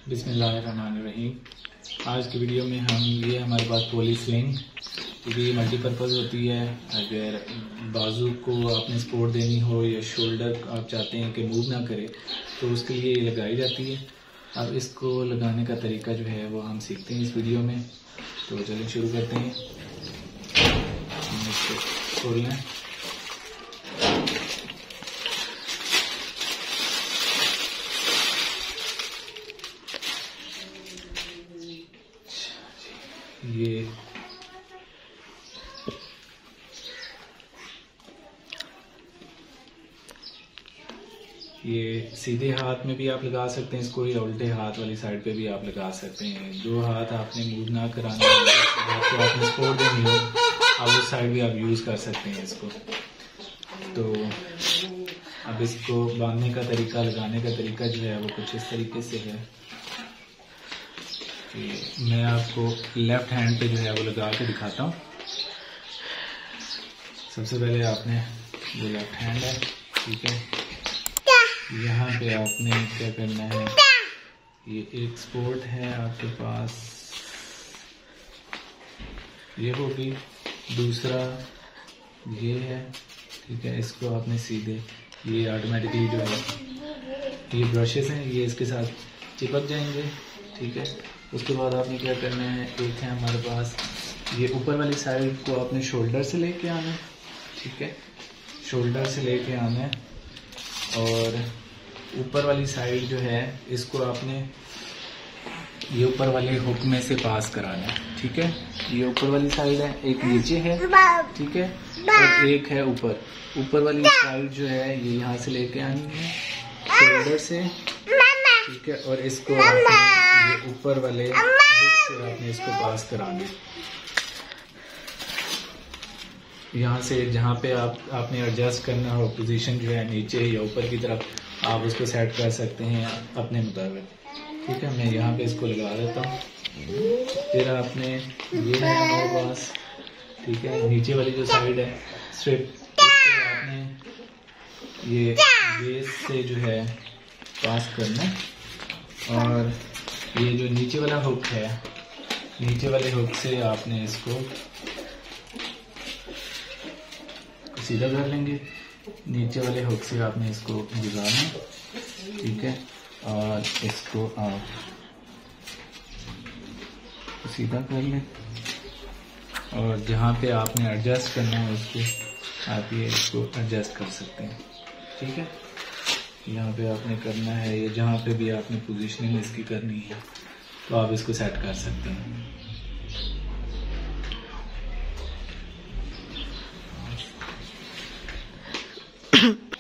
बिस्मिल्लाहिर्रहमानिर्रहीम। आज की वीडियो में हम ये हमारे पास पोली स्विंग, क्योंकि ये मल्टीपर्पज़ होती है। अगर बाजू को आपने सपोर्ट देनी हो या शोल्डर आप चाहते हैं कि मूव ना करे तो उसके लिए ये लगाई जाती है। अब इसको लगाने का तरीका जो है वो हम सीखते हैं इस वीडियो में। तो चलिए शुरू करते हैं। इसको खोल लें। ये सीधे हाथ में भी आप लगा सकते हैं इसको, या उल्टे हाथ वाली साइड पे भी आप लगा सकते हैं। जो हाथ आपने मूव ना कराना हो, हाथ को आपने सपोर्ट देनी हो, आप उस साइड भी आप यूज़ कर सकते हैं इसको। तो अब इसको बांधने का तरीका, लगाने का तरीका जो है वो कुछ इस तरीके से है कि मैं आपको लेफ्ट हैंड पे जो है वो लगा के दिखाता हूँ। सबसे पहले आपने ये लेफ्ट हैंड है, ठीक है, यहाँ पे आपने क्या करना है, ये एक सपोर्ट है आपके पास, ये होगी, दूसरा ये है, ठीक है। इसको आपने सीधे, ये ऑटोमेटिकली जो है ये ब्रशेस हैं, ये इसके साथ चिपक जाएंगे, ठीक है। उसके बाद आपने क्या करना है, एक है हमारे पास ये ऊपर वाली साइड को आपने शोल्डर से लेके आना है, ठीक है, शोल्डर से लेके आना है। और ऊपर वाली साइड जो है इसको आपने ये ऊपर वाले हुक में से पास कराना है, ठीक है। ये ऊपर वाली साइड है, एक नीचे है, ठीक है, और एक है ऊपर। ऊपर वाली साइड जो है ये यहाँ से लेके आनी है शोल्डर से, ठीक है, और इसको आपने ये ऊपर वाले हुक से आपने इसको पास कराना है। यहाँ से जहाँ पे आपने एडजस्ट करना हो पोजीशन जो है नीचे या ऊपर की तरफ, आप उसको सेट कर सकते हैं अपने मुताबिक, ठीक है। मैं यहाँ पे इसको लगा देता हूँ। फिर आपने ये है हमारे पास, ठीक है, नीचे वाली जो साइड है स्ट्रिप, इसको आपने ये बेस से जो है पास करना। और ये जो नीचे वाला हुक है, नीचे वाले हुक से आपने इसको सीधा कर लेंगे। नीचे वाले हुक से आपने इसको गुजारना, ठीक है, और इसको आप सीधा कर लें। और जहाँ पे आपने एडजस्ट करना है उसको आप ये इसको एडजस्ट कर सकते हैं, ठीक है। यहाँ पे आपने करना है, ये जहाँ पे भी आपने पोजीशनिंग इसकी करनी है तो आप इसको सेट कर सकते हैं।